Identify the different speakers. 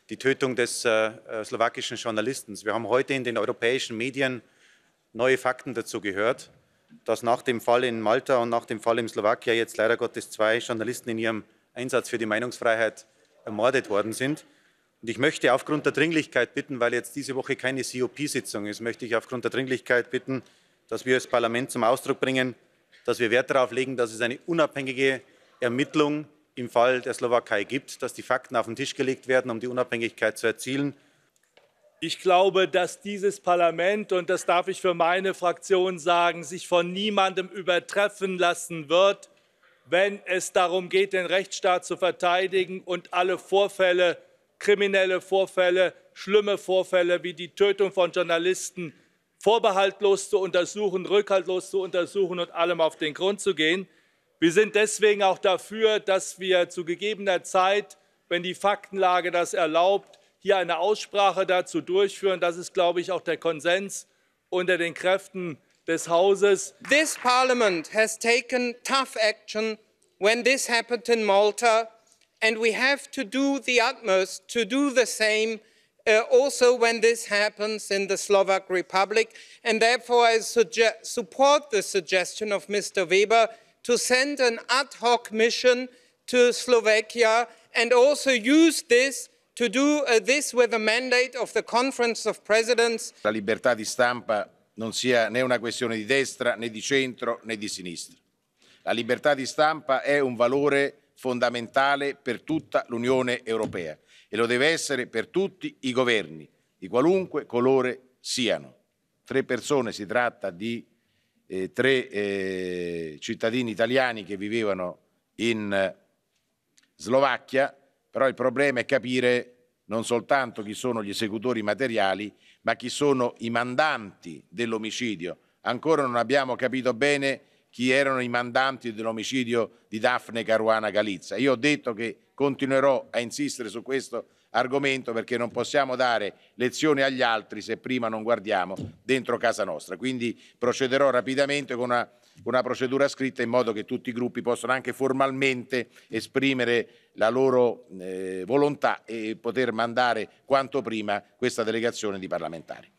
Speaker 1: die Tötung des slowakischen Journalisten. Wir haben heute in den europäischen Medien neue Fakten dazu gehört, dass nach dem Fall in Malta und nach dem Fall in Slowakei jetzt leider Gottes 2 Journalisten in ihrem Einsatz für die Meinungsfreiheit ermordet worden sind. Und ich möchte aufgrund der Dringlichkeit bitten, weil jetzt diese Woche keine COP-Sitzung ist, möchte ich aufgrund der Dringlichkeit bitten, dass wir als Parlament zum Ausdruck bringen, dass wir Wert darauf legen, dass es eine unabhängige Ermittlung im Fall der Slowakei gibt, dass die Fakten auf den Tisch gelegt werden, um die Unabhängigkeit zu erzielen.
Speaker 2: Ich glaube, dass dieses Parlament, und das darf ich für meine Fraktion sagen, sich von niemandem übertreffen lassen wird, wenn es darum geht, den Rechtsstaat zu verteidigen und alle Vorfälle, kriminelle Vorfälle, schlimme Vorfälle wie die Tötung von Journalisten vorbehaltlos zu untersuchen, rückhaltlos zu untersuchen und allem auf den Grund zu gehen. Wir sind deswegen auch dafür, dass wir zu gegebener Zeit, wenn die Faktenlage das erlaubt, hier eine Aussprache dazu durchführen. Das ist, glaube ich, auch der Konsens unter den Kräften des Hauses.
Speaker 3: This Parliament has taken tough action when this happened in Malta, and we have to do the utmost to do the same also when this happens in the Slovak Republic. And therefore I support the suggestion of Mr. Weber to send an ad hoc mission to Slovakia and also use this to do this with a mandate of the Conference of Presidents.
Speaker 4: La libertà di stampa non sia né una questione di destra, né di centro, né di sinistra. La libertà di stampa è un valore fondamentale per tutta l'Unione Europea e lo deve essere per tutti i governi, di qualunque colore siano. 3 persone, si tratta di 3 cittadini italiani che vivevano in Slovacchia, però il problema è capire non soltanto chi sono gli esecutori materiali, ma chi sono i mandanti dell'omicidio. Ancora non abbiamo capito bene chi erano i mandanti dell'omicidio di Daphne Caruana Galizia. Io ho detto che continuerò a insistere su questo argomento perché non possiamo dare lezioni agli altri se prima non guardiamo dentro casa nostra. Quindi procederò rapidamente con una procedura scritta in modo che tutti i gruppi possano anche formalmente esprimere la loro volontà e poter mandare quanto prima questa delegazione di parlamentari.